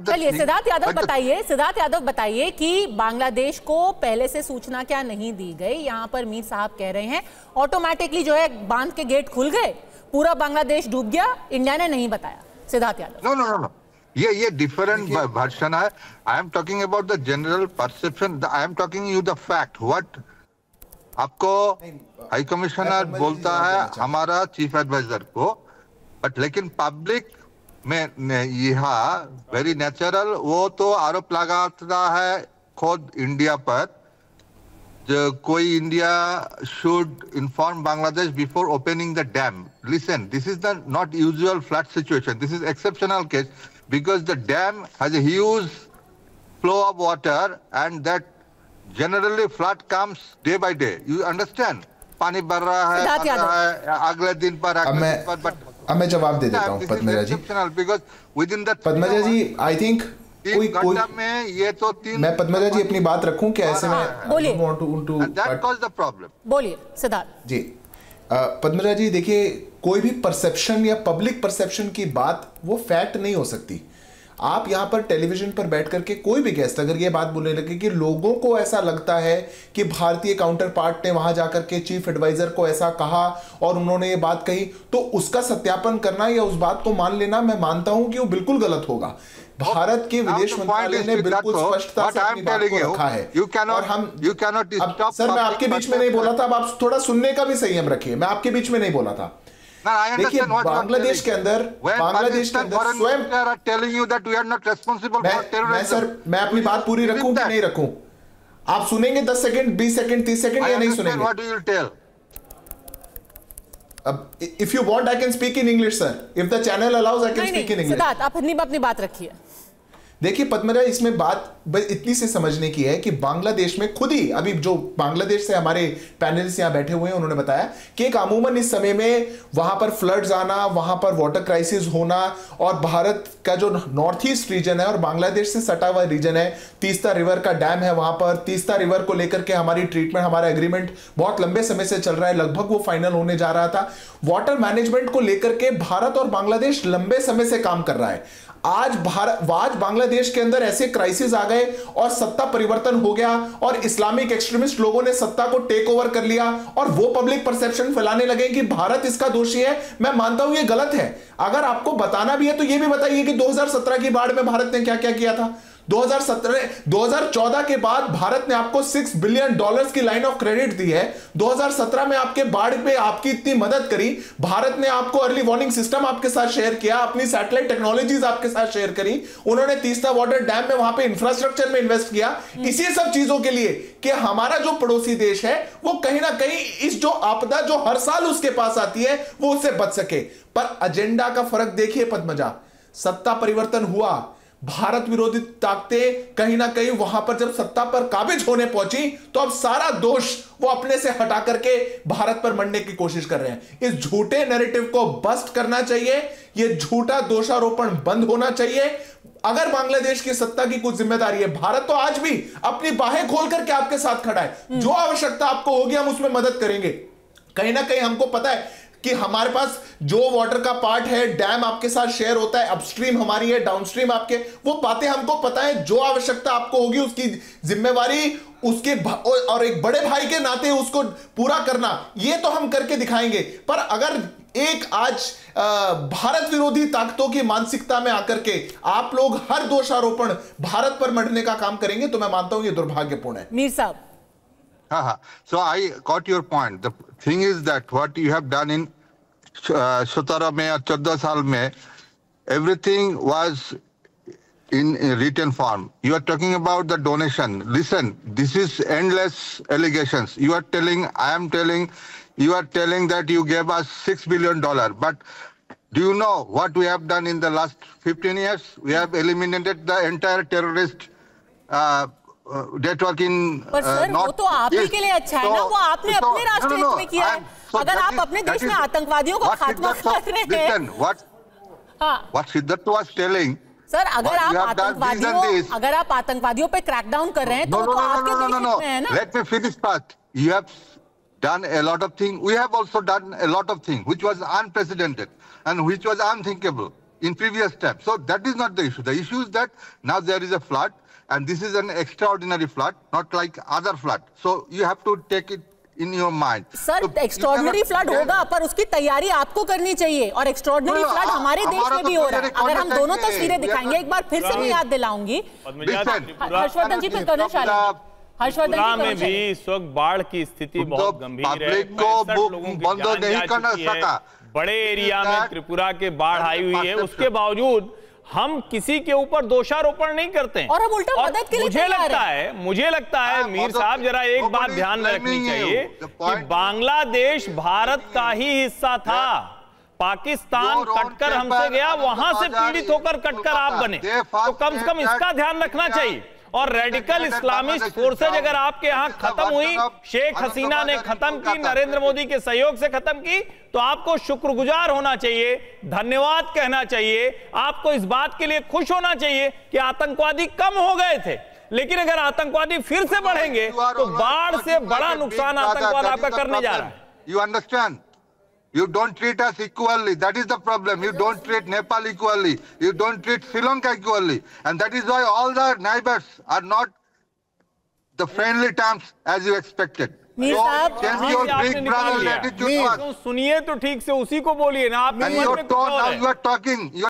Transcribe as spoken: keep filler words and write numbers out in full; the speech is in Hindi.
चलिए सिद्धार्थ यादव बताइए, सिद्धार्थ यादव बताइए कि बांग्लादेश को पहले से सूचना क्या नहीं दी गई? यहाँ पर मीर साहब कह रहे हैं ऑटोमेटिकली जो है बांध के गेट खुल गए, पूरा बांग्लादेश डूब गया, इंडिया ने नहीं बताया। Siddharth Yadav no no no ये ये डिफरेंट वर्जन है। I am talking about the general perception, I am talking you the fact. What आपको हाई कमिश्नर बोलता है हमारा चीफ एडवाइजर को, बट लेकिन पब्लिक में यहाँ वेरी नेचुरल वो तो आरोप लगाता है खुद इंडिया पर, जो कोई India should inform Bangladesh before opening the dam. Listen, this is the not usual flood situation, this is exceptional case because the dam has a huge flow of water and that generally flood comes day by day. You understand? पानी बढ़ रहा है, बढ़ रहा है, अगले दिन पर अगले दिन पर, but अब मैं जवाब दे देता हूँ पद्मजा जी। Because within that Padmaja ji I think कोई कोई में ये तो तीन, मैं पद्मजा जी अपनी बात रखूं क्या ऐसे में? बोलिए। That caused the problem. बोलिए सिद्धार्थ जी। पद्मजा जी देखिए, कोई भी परसेप्शन या पब्लिक परसेप्शन की बात वो फैक्ट नहीं हो सकती। आप यहां पर टेलीविजन पर बैठ करके कोई भी गेस्ट अगर ये बात बोलने लगे कि लोगों को ऐसा लगता है कि भारतीय काउंटर पार्ट ने वहां जाकर के चीफ एडवाइजर को ऐसा कहा और उन्होंने ये बात कही, तो उसका सत्यापन करना या उस बात को मान लेना, मैं मानता हूं कि वो बिल्कुल गलत होगा। भारत के विदेश मंत्रालय ने बिल्कुल स्पष्टता से अपनी बात को रखा है और हम you cannot stop। सर मैं आपके बीच में नहीं बोला था, अब आप थोड़ा सुनने का भी संयम रखिए, मैं आपके बीच में नहीं बोला था। देखिए बांग्लादेश के अंदर बांग्लादेश के अंदर स्वयं मैं सर मैं अपनी बात पूरी रखूं कि नहीं रखूं? आप सुनेंगे दस सेकंड, बीस सेकंड, तीस सेकंड या नहीं सुनेंगे? अब if you want I can speak in English sir, if the channel allows I can speak in English. Siddharth आप अपनी अपनी बात रखिए। देखिए पद्मजा, इसमें बात इतनी से समझने की है कि बांग्लादेश में खुद ही अभी जो बांग्लादेश से हमारे पैनलिस्ट यहां बैठे हुए हैं उन्होंने बताया कि एक अमूमन इस समय में वहां पर फ्लड्स आना, वहां पर वाटर क्राइसिस होना और भारत का जो नॉर्थ ईस्ट रीजन है और बांग्लादेश से सटा हुआ रीजन है, तीस्ता रिवर का डैम है वहां पर, तीस्ता रिवर को लेकर के हमारी ट्रीटमेंट, हमारा एग्रीमेंट बहुत लंबे समय से चल रहा है, लगभग वो फाइनल होने जा रहा था। वाटर मैनेजमेंट को लेकर के भारत और बांग्लादेश लंबे समय से काम कर रहा है। आज भारत आज बांग्लादेश के अंदर ऐसे क्राइसिस आ गए और सत्ता परिवर्तन हो गया और इस्लामिक एक्सट्रीमिस्ट लोगों ने सत्ता को टेक ओवर कर लिया और वो पब्लिक परसेप्शन फैलाने लगे कि भारत इसका दोषी है। मैं मानता हूं ये गलत है। अगर आपको बताना भी है तो ये भी बताइए कि दो हज़ार सत्रह की बाढ़ में भारत ने क्या क्या किया था। दो हज़ार सत्रह दो हज़ार चौदह के बाद भारत ने आपको छह बिलियन डॉलर्स की लाइन ऑफ क्रेडिट दी है। दो हज़ार सत्रह में आपके बाढ़ पे आपकी इतनी मदद करी, भारत ने आपको अर्ली वार्निंग सिस्टम आपके साथ शेयर किया, अपनी सैटेलाइट टेक्नोलॉजीज आपके साथ शेयर करी, उन्होंने तीस्ता वाटर डैम में वहां पे इंफ्रास्ट्रक्चर में इन्वेस्ट किया, इसी सब चीजों के लिए कि हमारा जो पड़ोसी देश है वो कहीं ना कहीं इस जो आपदा जो हर साल उसके पास आती है वो उससे बच सके। पर एजेंडा का फर्क देखिए पद्मजा, सत्ता परिवर्तन हुआ, भारत विरोधी ताकतें कहीं ना कहीं वहां पर जब सत्ता पर काबिज होने पहुंची तो अब सारा दोष वो अपने से हटा करके भारत पर मढ़ने की कोशिश कर रहे हैं। इस झूठे नैरेटिव को बस्ट करना चाहिए, ये झूठा दोषारोपण बंद होना चाहिए। अगर बांग्लादेश की सत्ता की कुछ जिम्मेदारी है, भारत तो आज भी अपनी बाहें खोल करके आपके साथ खड़ा है, जो आवश्यकता आपको होगी हम उसमें मदद करेंगे। कहीं ना कहीं हमको पता है कि हमारे पास जो वाटर का पार्ट है, डैम आपके साथ शेयर होता है, अपस्ट्रीम हमारी है, डाउनस्ट्रीम आपके, वो बातें हमको पता है। जो आवश्यकता आपको होगी उसकी जिम्मेवारी उसके और एक बड़े भाई के नाते उसको पूरा करना, ये तो हम करके दिखाएंगे। पर अगर एक आज भारत विरोधी ताकतों की मानसिकता में आकर के आप लोग हर दोषारोपण भारत पर मढ़ने का काम करेंगे तो मैं मानता हूं ये दुर्भाग्यपूर्ण है। मीर साहब, हाँ हाँ, so I got your point. The thing is that what you have done in सत्रह में और चौदह साल में, everything was in written form. You are talking about the donation. Listen, this is endless allegations. You are telling, I am telling, you are telling that you gave us six billion dollars. But do you know what we have done in the last fifteen years? We have eliminated the entire terrorist uh, network इन पर सर वो तो आप ही के लिए अच्छा है ना, वो आपने अपने राष्ट्र हित में किया है। अगर आप अपने देश में आतंकवादियों को खात्मा कर रहे हैं, what Siddharth was telling, sir अगर आप आतंकवादियों अगर आप आतंकवादियों पे क्रैकडाउन कर रहे हैं तो तो आपके देश में है ना। Let me finish first. You have done a lot of things. We have also done a lot of things which was unprecedented and which was unthinkable. in previous time. So that is not the issue. The issue is that now there is a flood, and this is an extraordinary flood, not like other flood. So you have to take it in your mind. Sir, extraordinary flood होगा, पर उसकी तैयारी आपको करनी चाहिए, और एक्स्ट्रॉर्डिनरी फ्लड हमारे देश में भी हो रहा है। अगर हम दोनों तस्वीरें दिखाएंगे, एक बार फिर से मैं याद दिलाऊंगी, हर्षवर्धन जी, फिर कर्नल शालिनी, हर्षवर्धन में भी इस वक्त बाढ़ की स्थिति बहुत गंभीर है। पब्लिक को बंद नहीं करना सका, बड़े एरिया में त्रिपुरा के बाढ़ आई हुई है, उसके बावजूद हम किसी के ऊपर दोषारोपण नहीं करते हैं, और हम उल्टा मदद के लिए मुझे लगता है मुझे लगता है मीर साहब, जरा एक बात ध्यान में रखनी चाहिए कि बांग्लादेश भारत का ही हिस्सा था। पाकिस्तान कटकर हमसे गया, वहां से पीड़ित होकर कटकर आप बने, तो कम से कम इसका ध्यान रखना चाहिए। और रेडिकल इस्लामिस्ट फोर्सेज अगर आपके यहां खत्म हुई, शेख हसीना ने खत्म की, नरेंद्र मोदी के सहयोग से खत्म की, तो आपको शुक्रगुजार होना चाहिए, धन्यवाद कहना चाहिए, आपको इस बात के लिए खुश होना चाहिए कि आतंकवादी कम हो गए थे। लेकिन अगर आतंकवादी फिर से बढ़ेंगे तो बाढ़ से बड़ा नुकसान आतंकवाद आपका करने जा रहा है। You understand? You don't treat us equally. That is the problem. You don't treat Nepal equally. You don't treat Sri Lanka equally. And that is why all the neighbors are not the friendly terms as you expected. Mir साहब, change your big brother attitude. सुनिए तो ठीक से, उसी को बोलिए ना आप। And your tone, now you are talking. You